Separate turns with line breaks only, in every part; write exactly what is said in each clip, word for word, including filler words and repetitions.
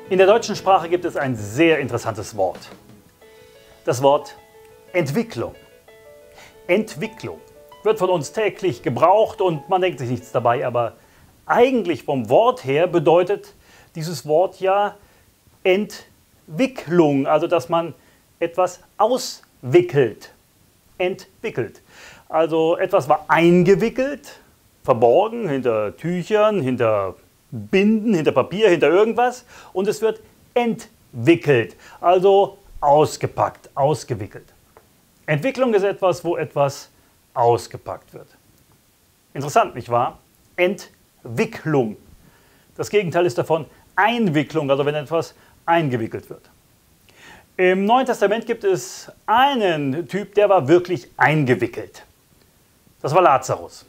In der deutschen Sprache gibt es ein sehr interessantes Wort. Das Wort Entwicklung. Entwicklung wird von uns täglich gebraucht und man denkt sich nichts dabei, aber eigentlich vom Wort her bedeutet dieses Wort ja Entwicklung, also dass man etwas auswickelt. Entwickelt. Also etwas war eingewickelt, verborgen hinter Tüchern, hinter Binden, hinter Papier, hinter irgendwas und es wird entwickelt, also ausgepackt, ausgewickelt. Entwicklung ist etwas, wo etwas ausgepackt wird. Interessant, nicht wahr? Entwicklung. Das Gegenteil ist davon Einwicklung, also wenn etwas eingewickelt wird. Im Neuen Testament gibt es einen Typ, der war wirklich eingewickelt. Das war Lazarus.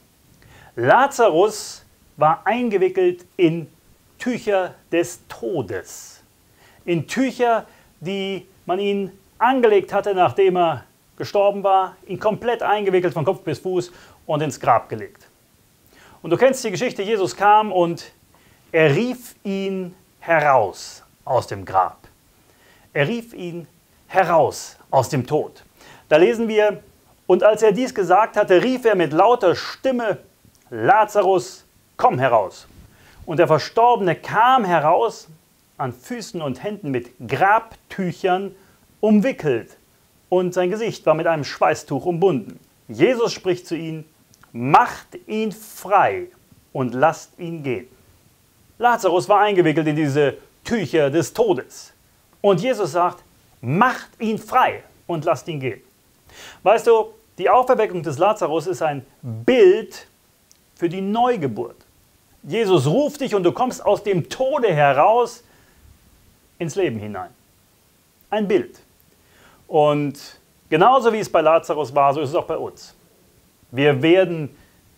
Lazarus war eingewickelt in Tücher des Todes. In Tücher, die man ihn angelegt hatte, nachdem er gestorben war, ihn komplett eingewickelt von Kopf bis Fuß und ins Grab gelegt. Und du kennst die Geschichte, Jesus kam und er rief ihn heraus aus dem Grab. Er rief ihn heraus aus dem Tod. Da lesen wir, und als er dies gesagt hatte, rief er mit lauter Stimme, Lazarus, komm heraus. Und der Verstorbene kam heraus, an Füßen und Händen mit Grabtüchern umwickelt, und sein Gesicht war mit einem Schweißtuch umbunden. Jesus spricht zu ihm, macht ihn frei und lasst ihn gehen. Lazarus war eingewickelt in diese Tücher des Todes. Und Jesus sagt, macht ihn frei und lasst ihn gehen. Weißt du, die Auferweckung des Lazarus ist ein Bild für die Neugeburt. Jesus ruft dich und du kommst aus dem Tode heraus ins Leben hinein. Ein Bild. Und genauso wie es bei Lazarus war, so ist es auch bei uns. Wir werden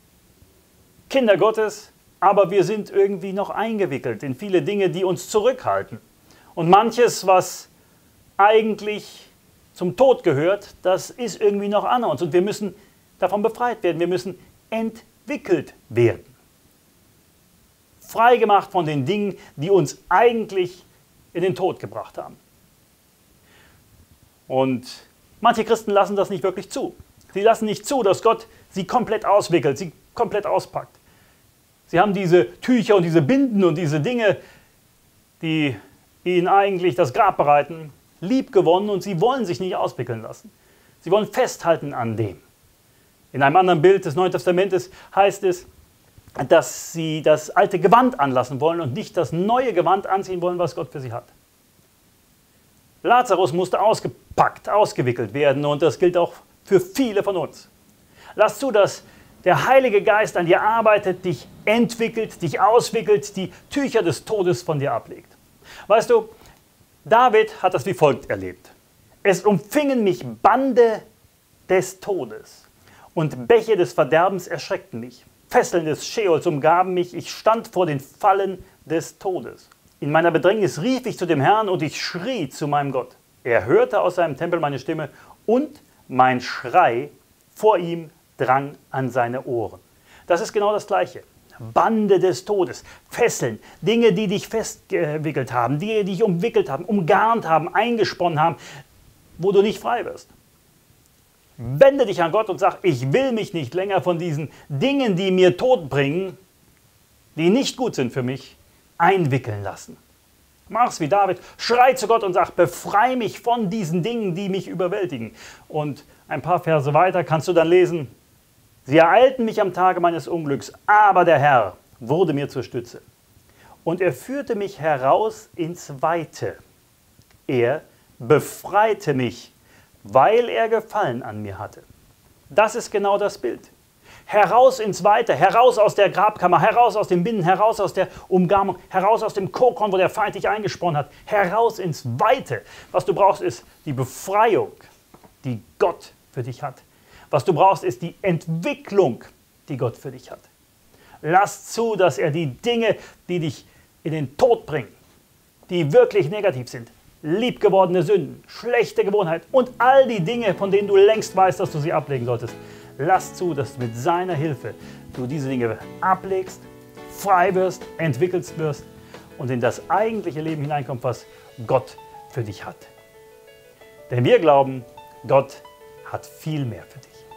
Kinder Gottes, aber wir sind irgendwie noch eingewickelt in viele Dinge, die uns zurückhalten. Und manches, was eigentlich zum Tod gehört, das ist irgendwie noch an uns. Und wir müssen davon befreit werden. Wir müssen entwickelt werden. Freigemacht von den Dingen, die uns eigentlich in den Tod gebracht haben. Und manche Christen lassen das nicht wirklich zu. Sie lassen nicht zu, dass Gott sie komplett auswickelt, sie komplett auspackt. Sie haben diese Tücher und diese Binden und diese Dinge, die ihnen eigentlich das Grab bereiten, lieb gewonnen und sie wollen sich nicht auswickeln lassen. Sie wollen festhalten an dem. In einem anderen Bild des Neuen Testamentes heißt es, dass sie das alte Gewand anlassen wollen und nicht das neue Gewand anziehen wollen, was Gott für sie hat. Lazarus musste ausgepackt, ausgewickelt werden und das gilt auch für viele von uns. Lass zu, dass der Heilige Geist an dir arbeitet, dich entwickelt, dich auswickelt, die Tücher des Todes von dir ablegt. Weißt du, David hat das wie folgt erlebt. Es umfingen mich Bande des Todes und Bäche des Verderbens erschreckten mich. Fesseln des Scheols umgaben mich, ich stand vor den Fallen des Todes. In meiner Bedrängnis rief ich zu dem Herrn und ich schrie zu meinem Gott. Er hörte aus seinem Tempel meine Stimme und mein Schrei vor ihm drang an seine Ohren. Das ist genau das Gleiche. Bande des Todes, Fesseln, Dinge, die dich festgewickelt haben, die dich umwickelt haben, umgarnt haben, eingesponnen haben, wo du nicht frei wirst. Wende dich an Gott und sag, ich will mich nicht länger von diesen Dingen, die mir Tod bringen, die nicht gut sind für mich, einwickeln lassen. Mach's wie David, schrei zu Gott und sag, befrei mich von diesen Dingen, die mich überwältigen. Und ein paar Verse weiter kannst du dann lesen, sie ereilten mich am Tage meines Unglücks, aber der Herr wurde mir zur Stütze. Und er führte mich heraus ins Weite. Er befreite mich, weil er Gefallen an mir hatte. Das ist genau das Bild. Heraus ins Weite, heraus aus der Grabkammer, heraus aus den Binden, heraus aus der Umgarnung, heraus aus dem Kokon, wo der Feind dich eingesponnen hat, heraus ins Weite. Was du brauchst, ist die Befreiung, die Gott für dich hat. Was du brauchst, ist die Entwicklung, die Gott für dich hat. Lass zu, dass er die Dinge, die dich in den Tod bringen, die wirklich negativ sind, liebgewordene Sünden, schlechte Gewohnheiten und all die Dinge, von denen du längst weißt, dass du sie ablegen solltest, lass zu, dass mit seiner Hilfe du diese Dinge ablegst, frei wirst, entwickelst wirst und in das eigentliche Leben hineinkommst, was Gott für dich hat. Denn wir glauben, Gott hat viel mehr für dich.